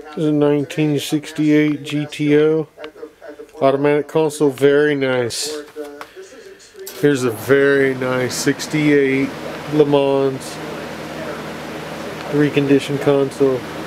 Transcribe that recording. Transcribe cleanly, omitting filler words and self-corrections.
This is a 1968 GTO Automatic Console, very nice. Here's a very nice 68 Le Mans reconditioned console.